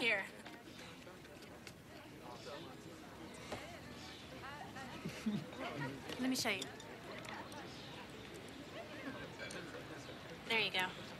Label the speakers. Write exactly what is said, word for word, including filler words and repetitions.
Speaker 1: Here. Let me show you. There you go.